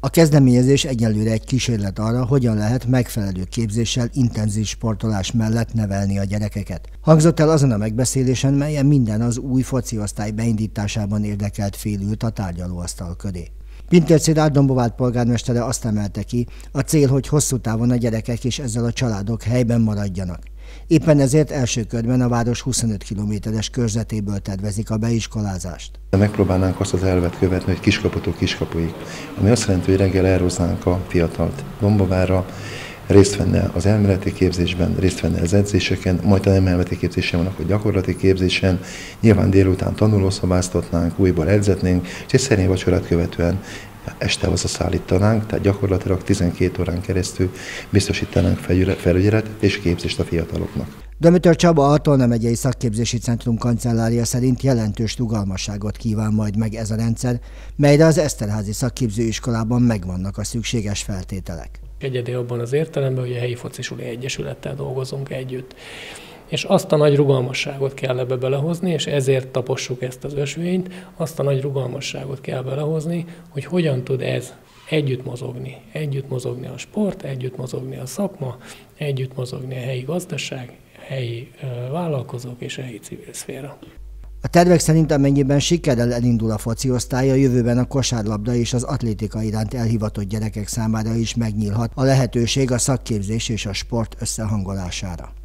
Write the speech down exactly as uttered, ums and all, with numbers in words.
A kezdeményezés egyelőre egy kísérlet arra, hogyan lehet megfelelő képzéssel, intenzív sportolás mellett nevelni a gyerekeket. Hangzott el azon a megbeszélésen, melyen minden az új fociosztály beindításában érdekelt fél ült a tárgyalóasztal köré. Pintér Szilárd Dombóvár polgármestere azt emelte ki, a cél, hogy hosszú távon a gyerekek és ezzel a családok helyben maradjanak. Éppen ezért első körben a város huszonöt kilométeres körzetéből tervezik a beiskolázást. Megpróbálnánk azt az elvet követni, hogy kiskaputól kiskapuig, ami azt jelenti, hogy reggel elhoznánk a fiatalt Dombóvárra, részt venne az elméleti képzésben, részt venne az edzéseken, majd a nem elméleti képzésen vannak a gyakorlati képzésen, nyilván délután tanulószobáztatnánk, újból edzetnénk, és egy szerény vacsorát követően este hazaszállítanánk, tehát gyakorlatilag tizenkét órán keresztül biztosítanánk felügyeletet és képzést a fiataloknak. Dömötör Csaba, a Tolna megyei szakképzési centrum kancellária szerint jelentős rugalmasságot kíván majd meg ez a rendszer, melyre az Eszterházi szakképzőiskolában megvannak a szükséges feltételek. Egyedi abban az értelemben, hogy a helyi focisuli egyesülettel dolgozunk együtt. És azt a nagy rugalmasságot kell ebbe belehozni, és ezért tapossuk ezt az ösvényt, azt a nagy rugalmasságot kell belehozni, hogy hogyan tud ez együtt mozogni. Együtt mozogni a sport, együtt mozogni a szakma, együtt mozogni a helyi gazdaság, a helyi vállalkozók és a helyi civil szféra. A tervek szerint, amennyiben sikerrel elindul a fociosztály, a jövőben a kosárlabda és az atlétika iránt elhivatott gyerekek számára is megnyílhat a lehetőség a szakképzés és a sport összehangolására.